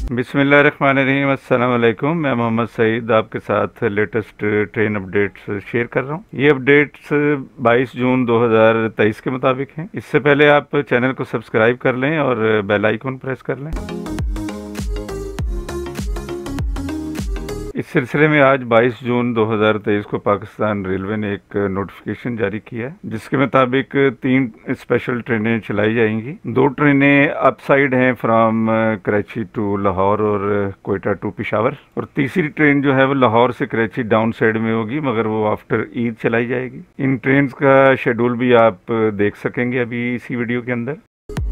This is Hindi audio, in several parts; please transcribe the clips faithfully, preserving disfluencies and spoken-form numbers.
बिस्मिल्लाहिर्रहमानिर्रहीम। अस्सलाम वालेकुम। मैं मोहम्मद सईद आपके साथ लेटेस्ट ट्रेन अपडेट्स शेयर कर रहा हूँ। ये अपडेट्स बाईस जून दो हज़ार तेईस के मुताबिक हैं। इससे पहले आप चैनल को सब्सक्राइब कर लें और बेल आइकन प्रेस कर लें। इस सिलसिले में आज बाईस जून दो हज़ार तेईस को पाकिस्तान रेलवे ने एक नोटिफिकेशन जारी किया है, जिसके मुताबिक तीन स्पेशल ट्रेनें चलाई जाएंगी। दो ट्रेनें अप साइड हैं फ्रॉम कराची टू लाहौर और कोयटा टू पेशावर, और तीसरी ट्रेन जो है वो लाहौर से कराची डाउन साइड में होगी, मगर वो आफ्टर ईद चलाई जाएगी। इन ट्रेन का शेड्यूल भी आप देख सकेंगे अभी इसी वीडियो के अंदर।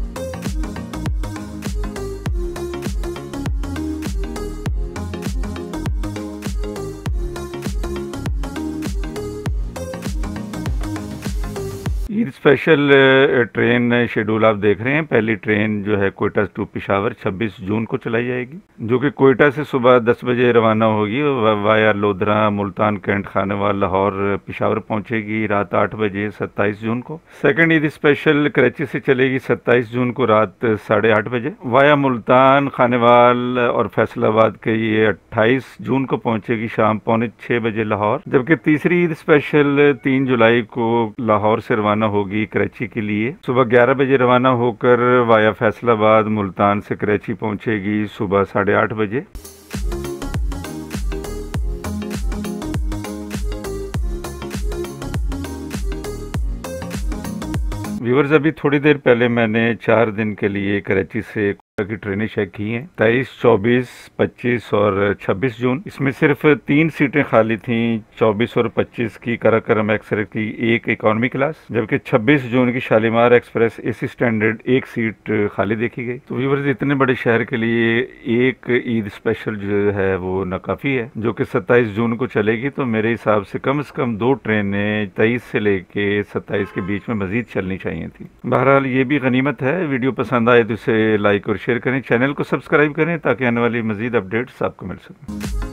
ईद स्पेशल ट्रेन शेड्यूल आप देख रहे हैं। पहली ट्रेन जो है कोयटा टू पेशावर छब्बीस जून को चलाई जाएगी, जो कि कोयटा से सुबह दस बजे रवाना होगी, वाया लोधरा, मुल्तान, कैंट, खानेवाल, लाहौर, पेशावर पहुंचेगी रात आठ बजे सत्ताईस जून को। सेकंड ईद स्पेशल कराची से चलेगी सत्ताईस जून को रात साढ़े आठ बजे, वाया मुल्तान, खानेवाल और फैसलाबाद के ये अट्ठाईस जून को पहुंचेगी शाम पौने छः बजे लाहौर। जबकि तीसरी ईद स्पेशल तीन जुलाई को लाहौर से रवाना होगी कराची के लिए, सुबह ग्यारह बजे रवाना होकर वाया फैसलाबाद मुल्तान से कराची पहुंचेगी सुबह साढ़े आठ बजे। व्यूअर्स, अभी थोड़ी देर पहले मैंने चार दिन के लिए कराची से की ट्रेनें चेक की हैं, तेईस, चौबीस, पच्चीस और छब्बीस जून। इसमें सिर्फ तीन सीटें खाली थीं, चौबीस और पच्चीस की कराकोरम एक्सप्रेस की एक इकोनॉमी क्लास, जबकि छब्बीस जून की शालीमार एक्सप्रेस एसी स्टैंडर्ड एक सीट खाली देखी गई। तो व्यूअर्स, इतने बड़े शहर के लिए एक ईद स्पेशल जो है वो नाकाफी है, जो कि सत्ताईस जून को चलेगी। तो मेरे हिसाब से कम से कम दो ट्रेनें तेईस से लेके सत्ताईस के बीच में मजीद चलनी चाहिए थी। बहरहाल ये भी गनीमत है। वीडियो पसंद आए तो इसे लाइक और शेयर करें, चैनल को सब्सक्राइब करें ताकि आने वाली मजीद अपडेट्स आपको मिल सकें।